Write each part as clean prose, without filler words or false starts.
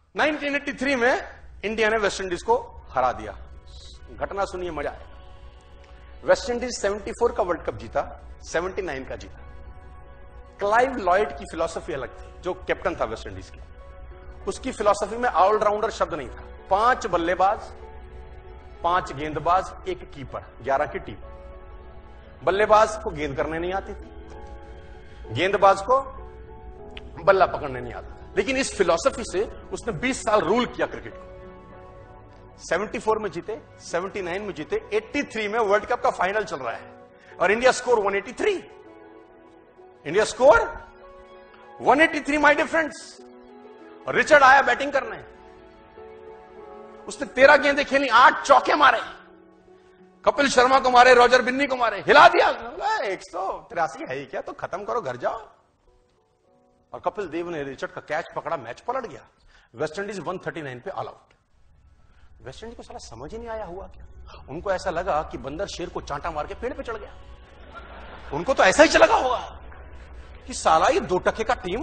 1983 में इंडिया ने West Indies को हरा दिया। घटना सुनिए, मजा आएगा। वेस्ट इंडीज 74 का वर्ल्ड कप जीता, 79 का जीता। क्लाइव लॉयड की फिलॉसफी अलग थी, जो कैप्टन था वेस्ट इंडीज की। उसकी फिलॉसफी में ऑलराउंडर शब्द नहीं था। 5 बल्लेबाज, 5 गेंदबाज, 1 कीपर, 11 की टीम। बल्लेबाज को गेंद करने नहीं आती थी, गेंदबाज को बल्ला पकड़ने नहीं आता था। लेकिन इस फिलॉसफी से उसने 20 साल रूल किया क्रिकेट को। 74 में जीते, 79 में जीते, 83 में वर्ल्ड कप का फाइनल चल रहा है और India score 183। India score 183 my dear friends. और रिचर्ड आया बैटिंग करने, उसने 13 गेंदें खेली, 8 चौके मारे, कपिल शर्मा को मारे, रॉजर बिन्नी को मारे, हिला दिया। 183 है ही क्या, तो खत्म करो, घर जाओ। और कपिल देव ने रिचर्ड का कैच पकड़ा, मैच पलट गया। वेस्ट इंडीज 139 पे ऑल आउट। वेस्ट इंडीज को साला समझ ही नहीं आया हुआ क्या। उनको ऐसा लगा कि बंदर शेर को चांटा मार के पेड़ पे चढ़ गया। उनको तो ऐसा ही लगा होगा कि साला ये 2 टके का टीम।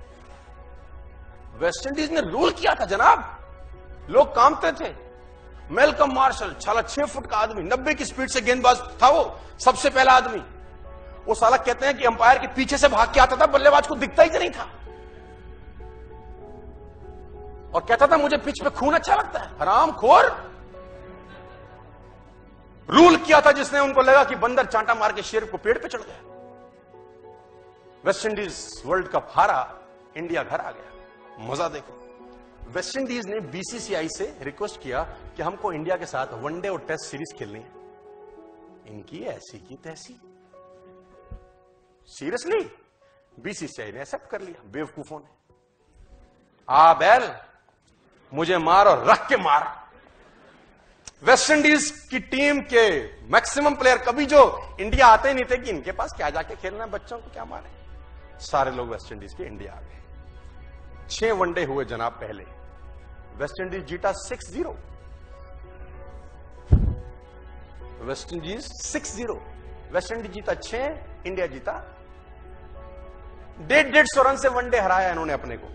वेस्ट इंडीज ने रूल किया था जनाब, लोग कांपते थे। मेलकम मार्शल, साला 6 फुट का आदमी, 90 की स्पीड से गेंदबाज था वो, सबसे पहला आदमी। वो साला कहते हैं कि अंपायर के पीछे से भाग के आता था, बल्लेबाज को दिखता ही नहीं था, और कहता था मुझे पिच पे खून अच्छा लगता है। हरामखोर। रूल किया था जिसने, उनको लगा कि बंदर चांटा मार के शेर को पेड़ पे चढ़ गया। वेस्ट इंडीज वर्ल्ड कप हारा, इंडिया घर आ गया। मजा देखो, वेस्ट इंडीज ने बीसीसीआई से रिक्वेस्ट किया कि हमको इंडिया के साथ वनडे और टेस्ट सीरीज खेलनी है। इनकी ऐसी की तैसी। सीरियसली बीसीसीआई ने एक्सेप्ट कर लिया। बेवकूफों ने। आ बैल, मुझे मार और रख के मार। वेस्ट इंडीज की टीम के मैक्सिमम प्लेयर कभी जो इंडिया आते ही नहीं थे कि इनके पास क्या जाके खेलना है, बच्चों को क्या मारे। सारे लोग वेस्ट इंडीज के इंडिया आ गए। 6 वनडे हुए जनाब पहले, वेस्ट इंडीज जीता 6-0। West Indies 6-0। वेस्ट इंडीज जीता 6, इंडिया जीता 150 रन से वनडे हराया इन्होंने अपने को,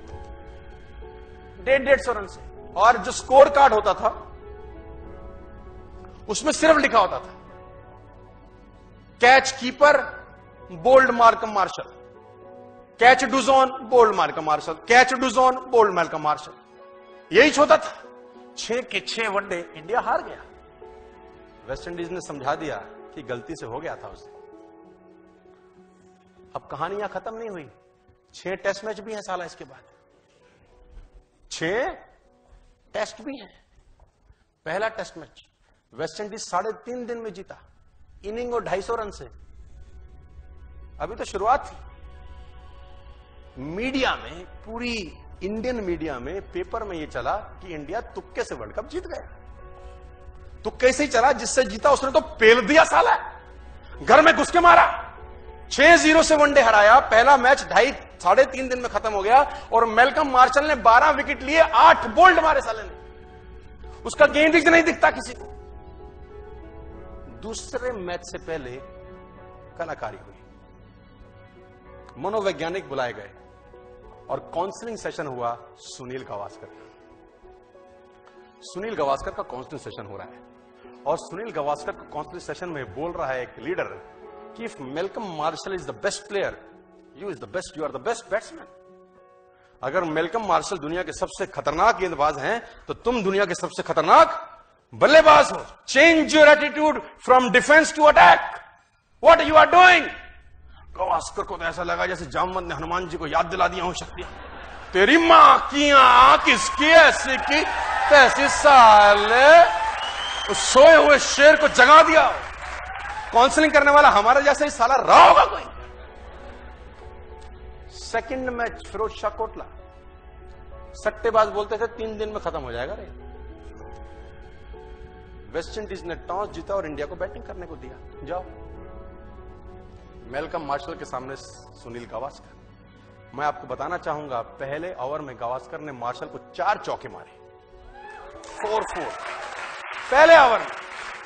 150 रन से। और जो स्कोर कार्ड होता था उसमें सिर्फ लिखा होता था catch keeper bowled Malcolm Marshall, catch Dujon bowled Malcolm Marshall, catch Dujon bowled Malcolm Marshall, यही होता था। 6 के 6 वनडे इंडिया हार गया। वेस्ट इंडीज ने समझा दिया कि गलती से हो गया था उसे। अब कहानियां खत्म नहीं हुई। 6 टेस्ट मैच भी हैं साला इसके बाद, 6 टेस्ट भी हैं। पहला टेस्ट मैच वेस्ट इंडीज 3.5 दिन में जीता, इनिंग और 250 रन से। अभी तो शुरुआत थी। मीडिया में, पूरी इंडियन मीडिया में, पेपर में यह चला कि इंडिया तुक्के से वर्ल्ड कप जीत गया। तुक्के से ही चला, जिससे जीता उसने तो पेल दिया साला, घर में घुस के मारा। 6-0 से वनडे हराया। पहला मैच 3.5 दिन में खत्म हो गया और मेलकम मार्शल ने 12 विकेट लिए, 8 बोल्ड मारे साले ने। उसका गेंद ही नहीं दिखता किसी को। दूसरे मैच से पहले कलाकारी हुई, मनोवैज्ञानिक बुलाए गए और काउंसलिंग सेशन हुआ सुनील गावस्कर का। सुनील गावस्कर का काउंसलिंग सेशन हो रहा है और सुनील गावस्कर का काउंसलिंग सेशन में बोल रहा है एक लीडर कि if Malcolm Marshall is the best player, you is the best, you are the best batsman. अगर मेलकम मार्शल दुनिया के सबसे खतरनाक गेंदबाज हैं तो तुम दुनिया के सबसे खतरनाक बल्लेबाज हो। Change your attitude from defence to attack. What you are doing. Gavaskar को तो ऐसा लगा जैसे जामवंत ने हनुमान जी को याद दिला दिया हो शक्तियां। तेरी मां की आंख किसकी ऐसी की तैसी, साले सोए हुए शेर को जगा दिया। काउंसलिंग करने वाला हमारा जैसा ही साला रहा होगा कोई। सेकंड मैच फिरोज शाह कोटला, सट्टेबाज बोलते थे 3 दिन में खत्म हो जाएगा रे। वेस्ट इंडीज ने टॉस जीता और इंडिया को बैटिंग करने को दिया। जाओ। मेलकम मार्शल के सामने सुनील गावस्कर। मैं आपको बताना चाहूंगा, पहले ओवर में गावस्कर ने मार्शल को 4 चौके मारे, 4-4 पहले ओवर में।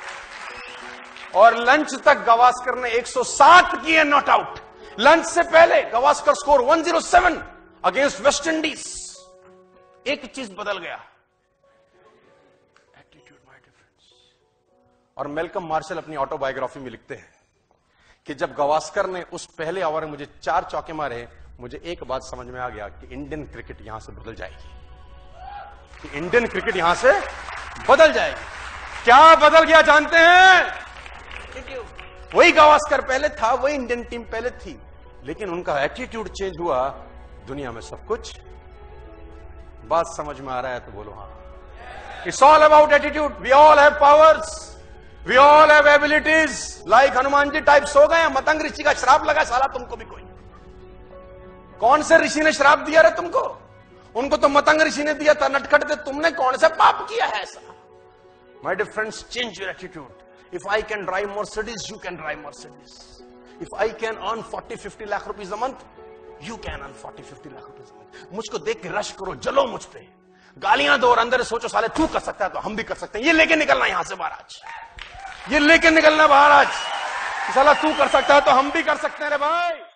और लंच तक गावस्कर ने 107 किए नॉट आउट। लंच से पहले Gavaskar score 107 against West Indies. एक चीज बदल गया, एटीट्यूड माय डिफरेंस। और मेलकम मार्शल अपनी ऑटोबायोग्राफी में लिखते हैं कि जब गावस्कर ने उस पहले ओवर में मुझे 4 चौके मारे, मुझे एक बात समझ में आ गया कि इंडियन क्रिकेट यहां से बदल जाएगी, कि इंडियन क्रिकेट यहां से बदल जाएगी। क्या बदल गया जानते हैं? वही गावस्कर पहले था, वही इंडियन टीम पहले थी, लेकिन उनका एटीट्यूड चेंज हुआ, दुनिया में सब कुछ। बात समझ में आ रहा है तो बोलो हाँ। It's all about attitude. We all have powers, we all have abilities. Like Hanuman ji type सो गए, मतंग ऋषि का श्राप लगा साला तुमको भी कोई। कौन से ऋषि ने श्राप दिया रे तुमको? उनको तो मतंग ऋषि ने दिया था, नटखट थे। तुमने कौन सा पाप किया है ऐसा? My dear friends, change your attitude. If I can drive Mercedes, you can drive Mercedes. If I can earn 40-50 lakh rupees a month, you can earn 40-50 lakh rupees a month. मुझको देख के रश करो, जलो मुझ पे, गालियां दो और अंदर सोचो साले तू कर सकता है तो हम भी कर सकते हैं। ये लेके निकलना यहां से बाहर आज, ये लेके निकलना बाहर आज, साला तू कर सकता है तो हम भी कर सकते हैं रे भाई।